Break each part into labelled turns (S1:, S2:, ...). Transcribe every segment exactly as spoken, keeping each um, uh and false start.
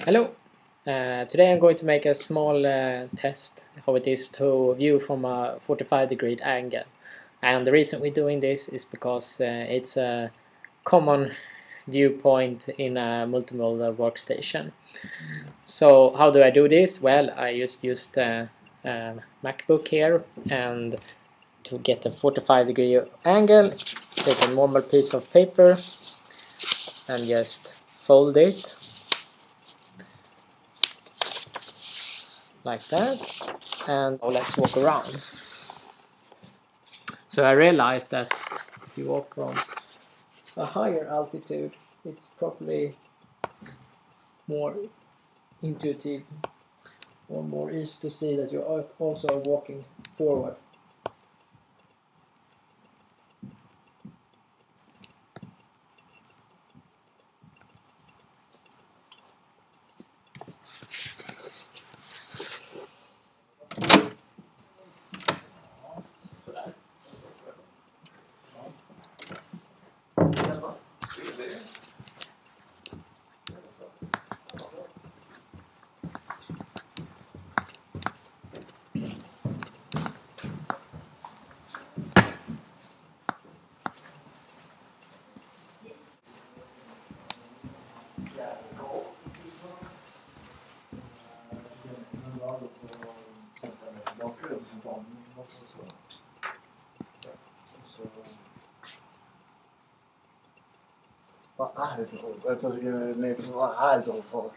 S1: Hello! Uh, today I'm going to make a small uh, test how it is to view from a forty-five degree angle. And the reason we're doing this is because uh, it's a common viewpoint in a multimodal workstation. So how do I do this? Well, I just used a, a MacBook here, and to get a forty-five degree angle, take a normal piece of paper and just fold it like that, and oh, let's walk around. So I realized that if you walk from a higher altitude, it's probably more intuitive or more easy to see that you are also walking forward.
S2: Vad är det för folk? Jag ska ner på vad är det för folk?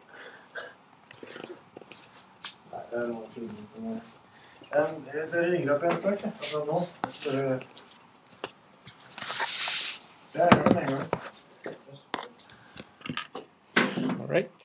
S2: Nej, det är nog fint. Jag ringer upp en sak. Alltså nå. Det är det en gång.
S1: All right.